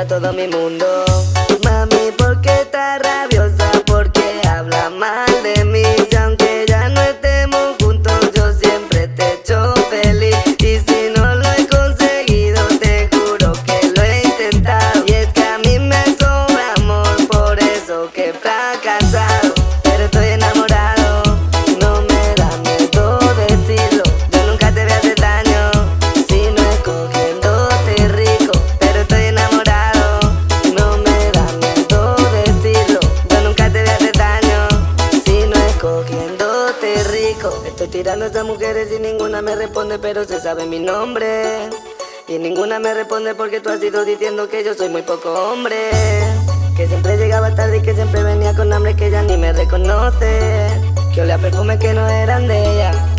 todo mi mundo. Mami, ¿por qué estás rabiosa? Porque habla mal de mí. Y aunque ya no estemos juntos, yo siempre te echo feliz. Y si no lo he conseguido, te juro que lo he intentado. Y es que a mí me sobra amor, por eso que he fracasado. Pero estoy enamorado, no me da miedo decirlo. Yo nunca te voy a hacer daño, si no es cogiéndote rico. Pero estoy enamorado, no me da miedo decirlo. Yo nunca te voy a hacer daño, si no es cogiéndote rico. Estoy tirando a esas mujeres y ninguna me responde, pero se sabe mi nombre. Y ninguna me responde porque tú has ido diciendo que yo soy muy poco hombre. Que siempre llegaba tarde y que siempre venía con hambre, que ella ni me reconoce. Que olía perfumes que no eran de ella.